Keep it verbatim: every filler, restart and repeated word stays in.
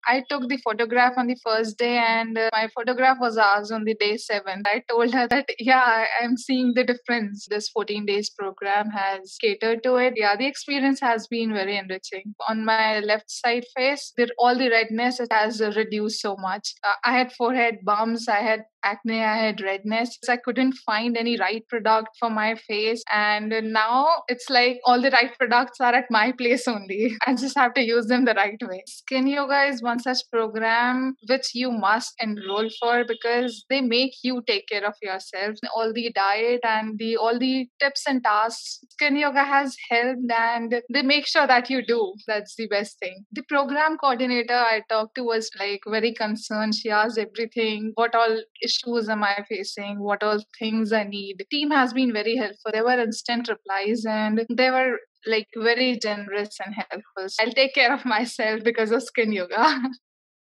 I took the photograph on the first day, and uh, my photograph was asked on the day seven. I told her that, yeah, I, I'm seeing the difference. This fourteen days program has catered to it. Yeah, the experience has been very enriching. On my left side face, the, all the redness it has uh, reduced so much. Uh, I had forehead bumps, I had acne, I had redness. I couldn't find any right product for my face. And now it's like all the right products are at my place only. I just have to use them the right way. Skin yoga is one such program which you must enroll for because they make you take care of yourself. All the diet and the all the tips and tasks Skin yoga has helped, and they make sure that you do. That's the best thing. The program coordinator I talked to was like very concerned. She asked everything, what all issues am I facing, what all things I need. Team has been very helpful. There were instant replies, and they were like very generous and helpful. I'll take care of myself because of Skin yoga.